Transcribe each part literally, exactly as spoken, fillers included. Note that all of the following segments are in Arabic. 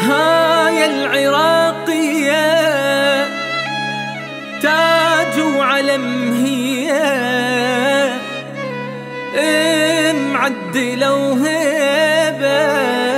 هاي العراقية تاج وعلم هي، معدلة وهيبة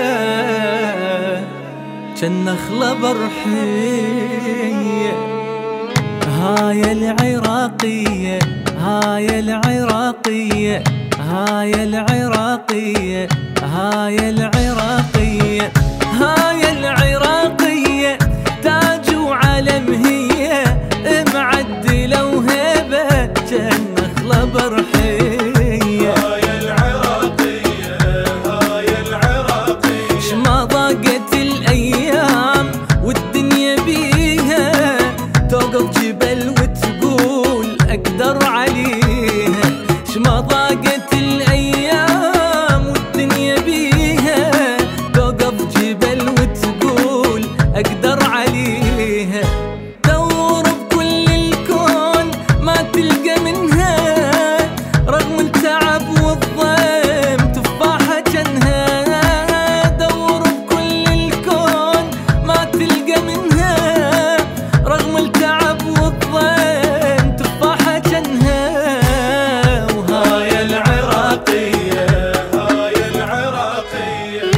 جن نخلة برحية. هاي العراقية هاي العراقية هاي العراقية هاي العراقية هاي العراقية تاج وعلم هي، معدلة وهيبة جن نخلة برحية. هاي العراقية هاي العراقية شما ضاقت الأيام والدنيا بيها، توقف جبل وتقول أقدر عليها. شما ضاقت الأيام والدنيا بيها، توقف جبل وتقول أقدر عليها. دور بكل الكون ما تلقى منها، رغم التعب والضيم تفاحة جنها. دور بكل الكون ما تلقى منها، رغم التعب والضيم تفاحة جنها. وهاي العراقية هاي العراقية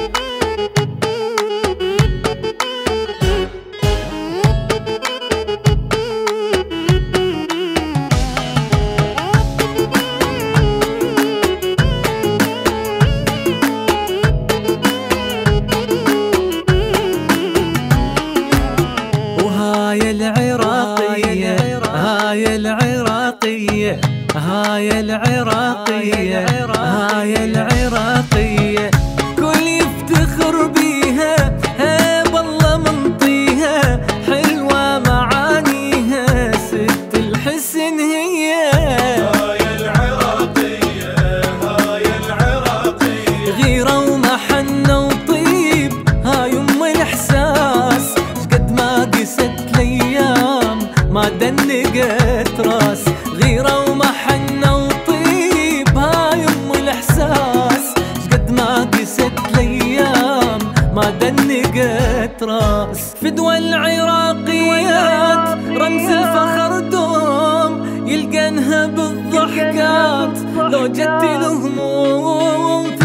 وهاي العراقية هاي العراقية هاي العراقية هاي العراقية كل يفتخر بيها، هيب الله منطيها، حلوة معانيها ست الحسن هي. هاي العراقية هاي العراقية غيرة ومحنة وطيب هاي ام الاحساس، شقد ما قست الايام ما دنقت راس. غيرة ومحنة وطيب هاي ام الاحساس، شقد ما قست الايام ما دنقت راس. فدوى العراقيات رمز الفخر دوم، يلقنها بالضحكات لو جت الهموم.